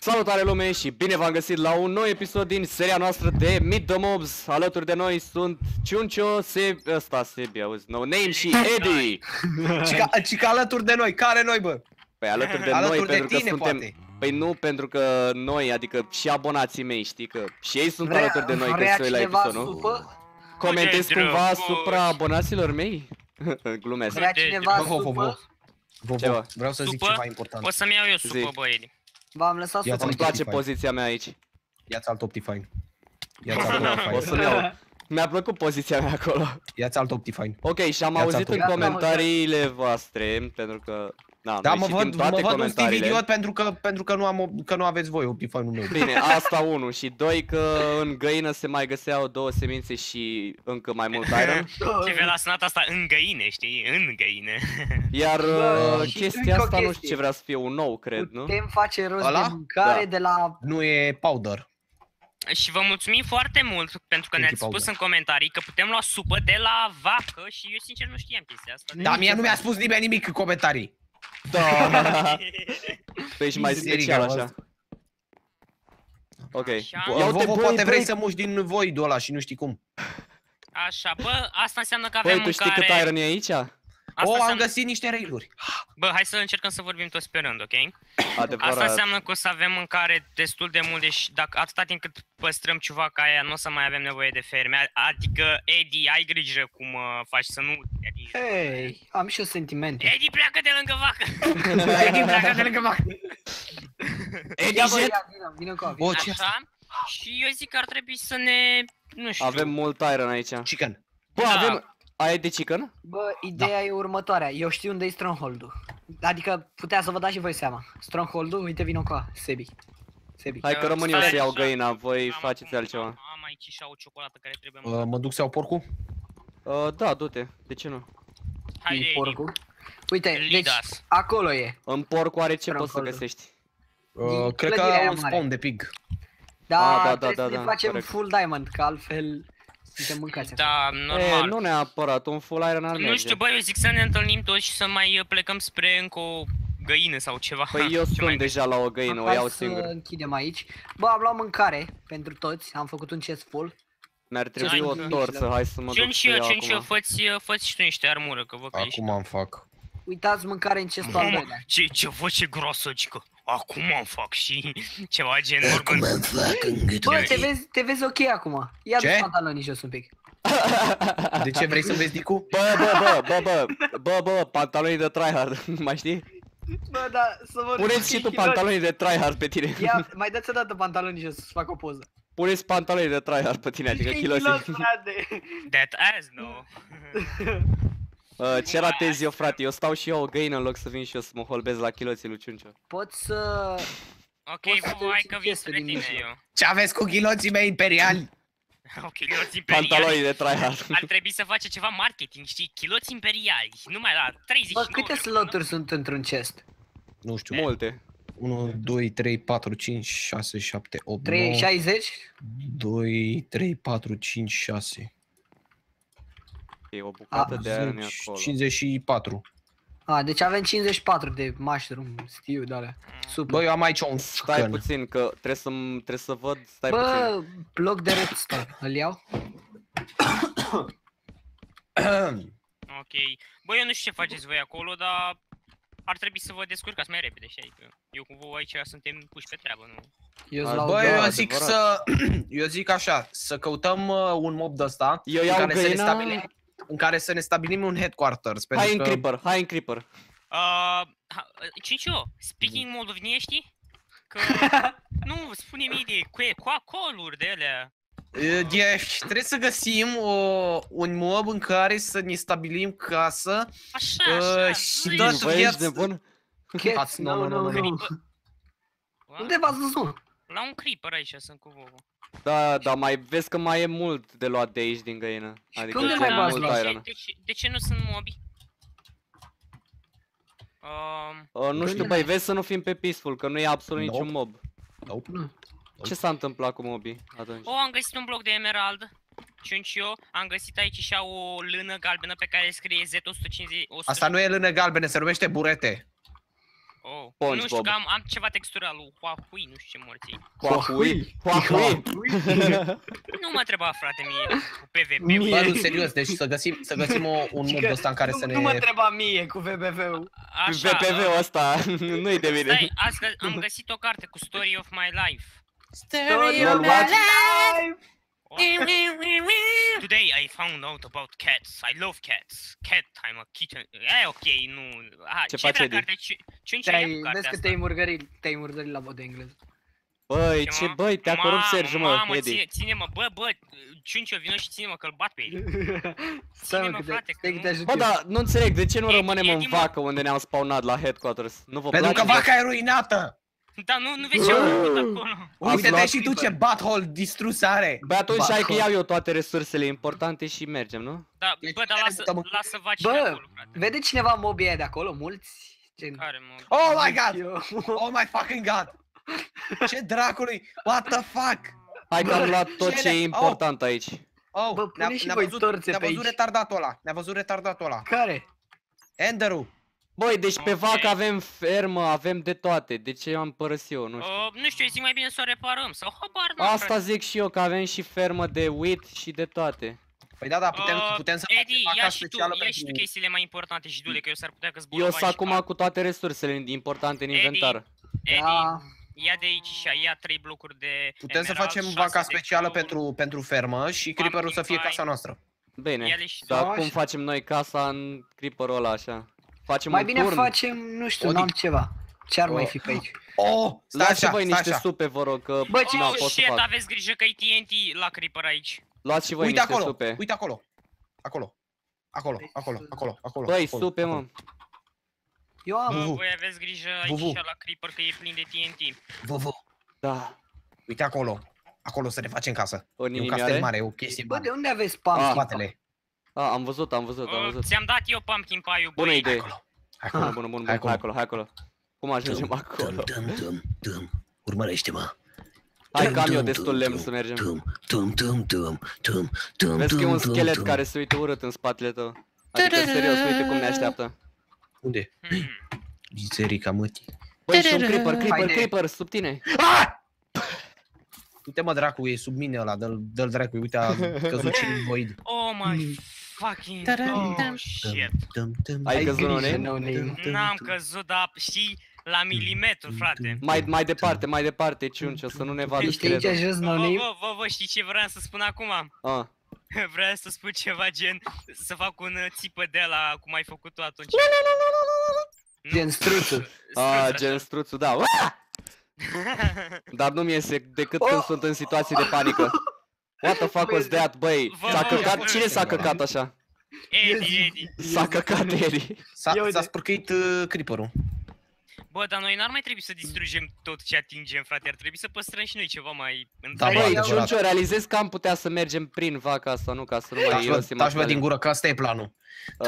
Salutare lume și bine v-am găsit la un nou episod din seria noastră de Meet the Mobs. Alături de noi sunt Ciuncio, Sebi, auzi, No Name și Eddie. Cica alături de noi, care noi bă? Păi alături de Alături noi de pentru că tine, suntem... poate. Păi nu, pentru că noi, adică și abonații mei, știi că și ei sunt alături de noi când se uit la episod, nu? Comentezi cumva asupra abonaților mei? Glumesc. Vrea cineva supă? Vreau să zic ceva important. O să-mi iau eu supă, bă, Edi. V-am lăsat supă. Îmi place poziția mea aici. Ia-ți alt Optifine. Ia-ți alt Optifine. O să-mi iau. Mi-a plăcut poziția mea acolo. Ia-ți alt Optifine. Ok, și am auzit în comentariile voastre, pentru că... Da, mă văd un Steve idiot pentru că nu aveți voi Optifine-ul meu. Bine, asta 1 și 2 că în găină se mai găseau 2 semințe și încă mai mult iron. Ce vei la sunat asta în găine, știi? În găine. Iar chestia asta nu știu ce vrea să fie un nou, cred, nu? Putem face rost de mâncare de la... Nu e powder. Și vă mulțumim foarte mult pentru că ne-ați spus în comentarii că putem lua supă de la vacă și eu sincer nu știam chestia asta. Da, mie nu mi-a spus nimeni nimic în comentarii. Da. Păi și mai special așa. Ok. Vovo, poate vrei să muși din voidul ăla și nu știi cum. Așa, bă, asta înseamnă că avem mâncare... Păi, tu știi cât iron e aici? Am găsit niște railuri. Bă, hai să încercăm să vorbim toți pe rând, ok? Adevărat. Asta înseamnă că o să avem mâncare destul de mult, deci dacă atâta timp cât păstrăm ciuvaca aia, nu o să mai avem nevoie de ferme. Adică, Eddie, ai grijă cum faci să nu... Hei, am și eu sentimente. Eddie, pleacă de lângă vacă! Eddie, pleacă de lângă vacă! Eddie, vină cu așa, și eu zic că ar trebui să ne... Nu știu... Avem mult iron aici. Chicken. Bă, avem... Aia e de chicken? Bă, ideea e următoarea, eu știu unde e Stronghold-ul. Adică putea să vă dați și voi seama. Stronghold-ul, uite vină cu Sebi. Hai că rămân eu să iau găina, voi faceți altceva. Am aici și o ciocolată care trebuie. Mă duc să iau porcul? Da, du-te, de ce nu? Haide, porcul. Uite, deci acolo e. În porcul are ce poți să găsești? Cred că un spawn de pig. Da, trebuie să ne facem full diamond, că altfel... Suntem mâncați. Da, normal. Nu neapărat, un full iron ar merge. Nu știu, bă, eu zic să ne întâlnim toți și să mai plecăm spre încă o găină sau ceva. Păi eu sunt deja la o găină, o iau singur. Să închidem aici. Bă, am luat mâncare pentru toți, am făcut un chest full. Mi-ar trebui o torță, hai să mă duc să iau acum. Fă-ți și tu niște armură, că văd că ești. Acum am fac. Uitați mâncare în chestul al doilea. Ce voce groasă, cică. Acum am fac și ceva gen organ. Bă, te vezi ok acum. Ia-ți pantalonii jos un pic. De ce vrei să vezi, Dicu? Bă, pantalonii de tryhard, mai știi? Bă, da, să vă... Puneți și tu pantalonii de tryhard pe tine. Ia, mai dați o dată pantalonii jos să fac o poză. Puneți pantalonii de tryhard pe tine, adică chiloții. That ass, no. Ce ratez eu, frate? Eu stau și eu o găină în loc să vin și eu să mă holbez la chiloții lui Ciuncio. Pot să... Ok, bă, hai că vin spre tine eu. Ce aveți cu ghiloții mei imperiali? Chiloți imperiali. Pantalonii de tryhard. Ar trebui să face ceva marketing, știi? Chiloți imperiali. Numai la 39. Bă, câte sloturi sunt într-un chest? Nu știu. Multe. 1, 2, 3, 4, 5, 6, 7, 8, 9... 3, 60? 2, 3, 4, 5, 6... E o bucată de iron acolo. 54. Deci avem 54 de mushroom, stew, de-alea. Super. Bă, eu am aici un Stai puțin, că trebuie să văd, stai puțin. Bă, bloc de redstone, îl iau? Ok. Bă, eu nu știu ce faceți voi acolo, dar ar trebui să vă descurcați mai repede, și adică eu cu voi aici suntem puși pe treabă, nu? Bă, eu zic așa, să căutăm un mob de ăsta în care să ne stabilim un headquarters. Hai în creeper. Cincio, speaking moldovenie, știi? Că nu, spune-mi de coacoluri de alea. Deci, trebuie să găsim un mob în care să ne stabilim casă. Așa, și dă viață. Nu. Unde v-ați văzut? La un creeper aici sunt cu Vovo. Da, mai vezi că mai e mult de luat de aici din găină. Adică unde mai v-ați luat? De ce nu sunt mobi? Nu știu, băi, vezi să nu fim pe peaceful, că nu e absolut niciun mob. Ce s-a întâmplat cu mobii atunci? Am găsit un bloc de emerald. Și eu am găsit aici și o lână galbenă pe care scrie Z150. Asta nu e lână galbenă, se numește burete. SpongeBob. Nu știu că am ceva textura lui Huawei, nu știu ce morții. Huawei. Nu mă întreba, frate, mie cu PvP. Bă, nu, serios, deci să găsim un mod ăsta în care să ne... Nu mă întreba mie cu VPV-ul. VPV-ul ăsta nu-i de mine. Stai, am găsit o carte cu Story of My Life. Story of my life! Today I found out about cats. I love cats. Cat, I'm a kitten. Ok, nu. Ce face Edi? Vezi că te-ai murdărit la vot de engleză. Băi, te-a corupt Sergiu, mă, Mamă, Edi. ține-mă, bă, Ciuncio, vino și ține-mă că-l bat pe Edi. Stai mă, frate, că te ajut. Bă, dar nu înțeleg, de ce nu rămânem în vacă unde ne-am spawnat la headquarters? Nu vă place? Pentru că vaca e ruinată! Da, nu vezi ce am făcut acolo. Uite-te și tu ce butthole distrus are! Bă, atunci hai că iau eu toate resursele importante și mergem, nu? Da, bă, dar lasă vacile Bă, acolo, frate. vede cineva mobii aia de acolo? Mulți? Care mă? Oh my god! Oh my fucking god! Ce dracului? What the fuck? Hai că am luat tot ce e important aici. Oh, Bă, pune și voi torțe pe aici. Ne-a văzut retardatul ăla. Care? Enderul. Băi, deci pe vacă avem fermă, avem de toate. De ce am părăsit eu? Nu știu. Nu știu, zic mai bine să o reparăm sau habar n-am, Asta frate. zic și eu, că avem și fermă de wheat și de toate. Păi da, putem să Edi, ia și tu chestiile mai importante și du-le, că eu s-ar putea că zbor. Eu sunt acum cu toate resursele importante în inventar. Edi, ia de aici și ia 3 blocuri de putem să facem vaca specială pentru fermă și creeper-ul să fie casa noastră. Bine, dar cum facem noi casa în creeper-ul ăla așa? Facem mai un bine turn? facem, nu știu, n-am ceva. Ce ar mai fi pe aici? Luați voi niște supe, vă rog, că bă, nu pot să fac. Aveți grijă că e TNT la creeper aici. Luați și voi niște supe. Uite acolo. Acolo. Băi, supe, mă. Eu am. Voi aveți grijă aici la creeper că e plin de TNT. Da. Uite acolo. Acolo să ne facem casă. E un castel mare, e o chestie mare. Bă, de unde aveți pumpkin spatele? Am văzut. Ți-am dat eu pumpkin pie-ul, bună idee. Bun, hai acolo. Cum ajungem acolo? Urmărește-mă. Hai că am eu destul lemn să mergem. Vezi că e un schelet care se uită urât în spatele tău. Adică serios, uite cum ne așteaptă. Unde? Biserica mătii. Băi, și un creeper, sub tine. Uite mă dracu, e sub mine ăla, dă-l dracu, uite a căzut și void. Oh my fucking shit. Ai căzut, nu? N-am căzut, dar știi, la milimetru, frate. Mai departe, Ciuncio, să nu ne vadă scheletul. Ești aici jos, no-name? Vă, știi ce vreau să spun acum? Vreau să spun ceva gen, să fac un țipă de ăla, cum ai făcut tu atunci. Gen struțul. Gen struțul, da. Dar nu-mi iese decât când sunt în situații de panică. What the fuck was that, băi? S-a căcat? Cine s-a căcat așa? Edi. S-a căcat Edi. S-a spărcăit creeper-ul. Bă, dar noi n-ar mai trebui să distrugem tot ce atingem, frate, ar trebui să păstrăm și noi ceva mai întreg. Băi, Ciuncio, realizez că am putea să mergem prin vaca asta, nu? Ca să nu mai iosim. Taci-vă din gură, că asta e planul.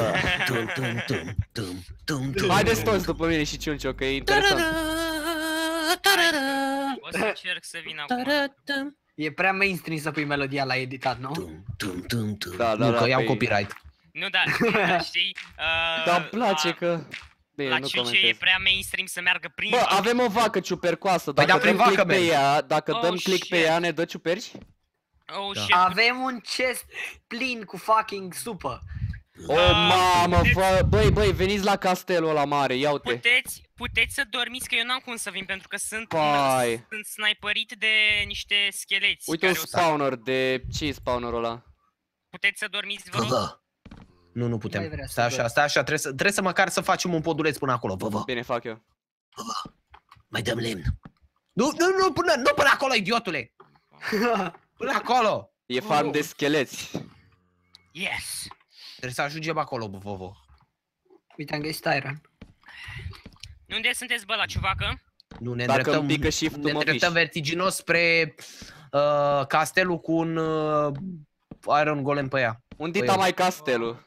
Haideți toți după mine și Ciuncio, că e interesant. O să încerc să vin acum. E prea mainstream să pui melodia la editat, nu? Da, nu, că iau copyright. Nu, da, știi... Dar îmi place că... Bine, la ce e prea mainstream să meargă prin... Bă, avem o vacă ciupercoasă, dacă dăm click pe ea, click pe ea, ne dă ciuperci? Avem un chest plin cu fucking supă. Mamă, băi, veniți la castelul ăla mare, ia uite. Puteți să dormiți, că eu n-am cum să vin, pentru că sunt sniperit de niște scheleți. Uite un spawner de... Ce-i spawnerul ăla? Puteți să dormiți, vă rog? Nu putem. Stai așa, trebuie să măcar să facem un poduleț până acolo, Bine, fac eu. Mai dăm lemn. Nu până acolo, idiotule! Până acolo! E farm de scheleți. Yes! Trebuie să ajungem acolo, Vovo. Uite, am găsit iron. Unde sunteți, bă, la ciuvacă? Nu, ne îndreptăm vertiginos spre castelul cu un iron golem pe ea. Unde mai castelul?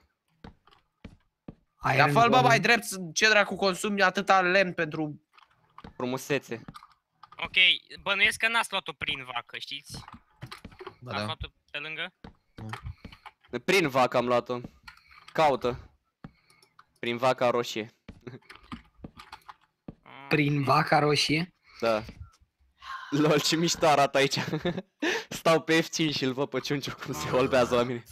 Dar fă-l, bă, mai drept, ce dracu consumi atâta lemn pentru... frumusețe. Ok, bănuiesc că n-ați luat-o prin vacă, știți? Ați luat-o pe lângă? Prin vacă am luat-o. Caută. Prin vaca roșie. prin Vaca Roșie. Da. Lol, ce mișto arată aici. Stau pe F5 și îl văd pe Ciunciu cum se holbează oamenii.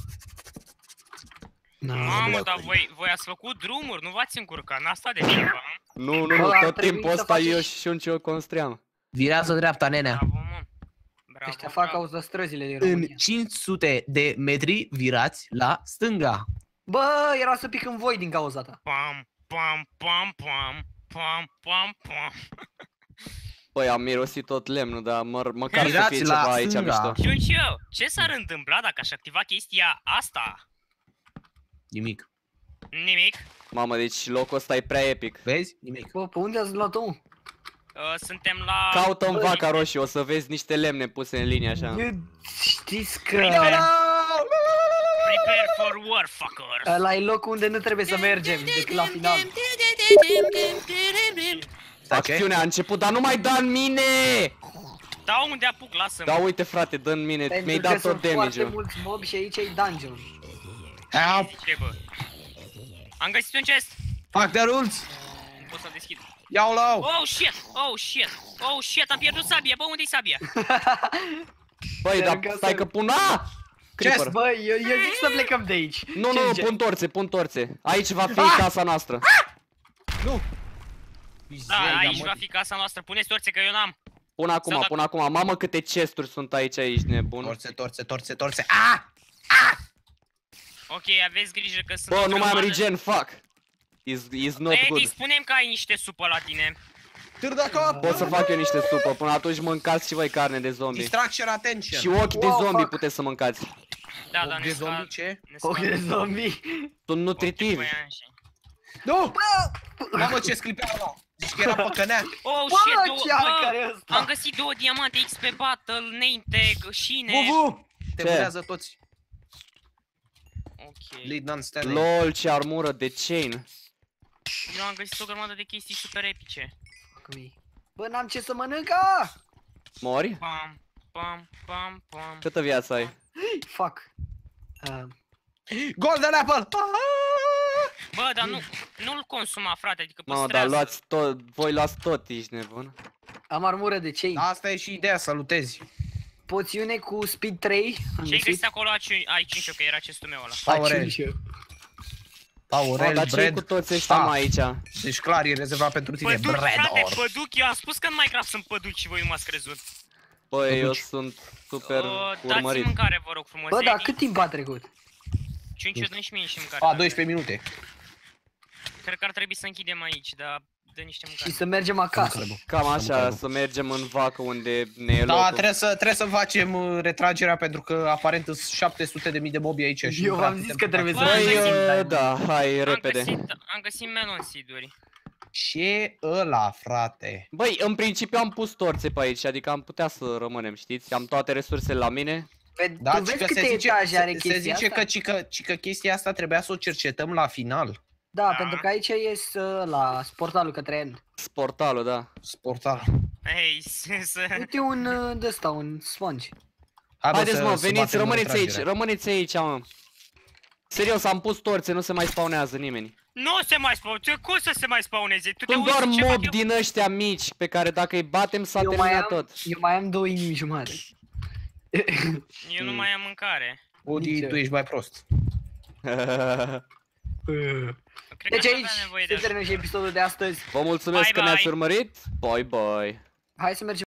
Mamă, dar voi ați făcut drumuri, nu v-ați încurcat, n-a stat de ceva. Nu, tot timpul ăsta eu și Ciunciu construiam. Virează dreapta, nenea. Bravo, mă. Bravo, Ăștia fac autostrăzile din România. În 500 de metri virați la stânga. Bă, era să pic în voi din cauza ta. Pam, pam, pam, pam, pam, pam, pam. Băi, am mirosit tot lemnul, dar măcar să Virați fie la ceva aici stânga. mișto. Ciunciu, ce s-ar întâmpla dacă aș activa chestia asta? Nimic. Nimic. Mamă, deci locul ăsta e prea epic. Vezi? Nimic. Bă, pe unde ați luat-o? Suntem la... Caută în Vaca Roșie, o să vezi niște lemne puse în linie așa. Știți că... Prepare for war, fuckers. Ăla e locul unde nu trebuie să mergem, decât la final. Acțiunea a început, dar nu mai da în mine! Da, unde apuc, lasă-mă. Da, uite frate, dă în mine, mi-ai Pentru dat că tot sunt foarte damage-ul. mulți mobi și aici e dungeon. Ce, bă? Am găsit un chest. Fac de rulți! Pot să-l deschid. Iau la au! Oh shit, oh shit, oh shit, am pierdut sabia, bă, unde-i sabia? Băi, dar stai că pun... Aaa! Creeper. Bă, eu zic să plecăm de aici. Nu, pun torțe. Aici va fi casa noastră. Nu! Da, aici va fi casa noastră, puneți torțe că eu n-am. Pun acum. Mamă, câte chesturi sunt aici, nebun. Torțe. Ah! Ok, aveți grijă că sunt... Bă, nu mai am regen, fuck. Is not Edi, good. spune-mi că ai niște supă la tine. Târda cap! Pot să fac eu niște supă, până atunci mâncați și voi carne de zombie. Distraction, attention! Și ochi de zombie puteți să mâncați. Da, da, de zombie ce? Ochi de zombie. Sunt nutritivi. Nu! Mamă, ce sclipea ăla! Zici că era păcănea. Oh, Bă, shit, ce arcă e ăsta? am găsit 2 diamante XP Battle, name tag, șine. Vuvu! Te Ce? mânează toți. Ok. Lead non-standing. LOL, ce armură de chain. Eu am găsit o grămadă de chestii super epice. Bă, n-am ce să mănânc, Mori? Pam, pam, pam, pam. Câtă viață ai? Fuck. Golden apple! Bă, dar nu-l consuma, frate, adică Mamă, dar păstrează. luați tot, voi luați tot, ești nebun. Am armură de chain. Asta e și ideea, să lutezi. Poțiune cu speed 3. Ce-ai găsit acolo? Ai 5 că era chestul meu ăla. Aurel. Aurel, Dar ce-i cu bread. toți ăștia aici? Deci clar, e rezervat pentru tine. Păduchi, frate, Bread. păduchi, eu am spus că în Minecraft sunt păduchi și voi nu m-ați crezut. Băi, eu sunt super Dați-mi urmărit. mâncare, vă rog frumos. Bă, dar Edi. cât timp a trecut? 5 dă și mie și mâncare. A, 12 minute. Cred că ar trebui să închidem aici, dar dă niște mâncare. Și să mergem acasă. Cam așa, să mergem în vacă unde ne e Da, locul. trebuie să facem retragerea pentru că aparent sunt 700.000 de mobi aici și Eu nu prea v-am zis putem că trebuie face. să Băi, mergem. da, hai, repede. Am găsit melon seed-uri. Ce ăla, frate? Băi, în principiu am pus torțe pe aici, adică am putea să rămânem, știți? Am toate resursele la mine. Da, Tu vezi cică câte etaje are chestia se zice asta? că chestia asta trebuia să o cercetăm la final. Da, pentru că aici e la portalul către end. Portalul, da. Sportal. Hei, Uite un de-ăsta, un sponge. Haideți mă, veniți, rămâneți aici, mă. Serios, am pus torțe, nu se mai spawnează nimeni. nu se mai spawnează, cum să se mai spawneze? Tu te Sunt uiți doar ce fac mob eu? din ăștia mici pe care dacă îi batem s-a Eu mai terminat am, tot. eu mai am 2 inimi jumate. Eu nu mai am mâncare. Udi, Nici eu. tu ești mai prost. Cred Deci că aici avea nevoie se de termină și episodul de astăzi. Vă mulțumesc Bye, că ne-ați bye. urmărit. Bye bye. Hai să mergem